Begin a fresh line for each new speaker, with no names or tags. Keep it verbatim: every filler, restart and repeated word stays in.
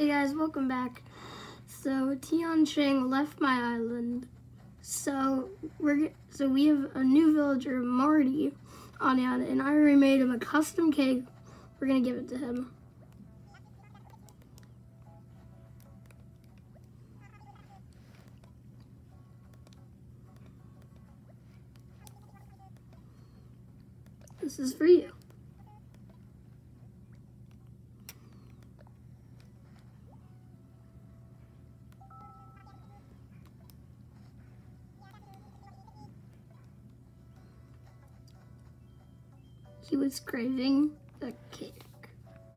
Hey guys, welcome back. So Tian Cheng left my island. So we're so we have a new villager, Marty, on the island, and I already made him a custom cake. We're gonna give it to him. This is for you. He was craving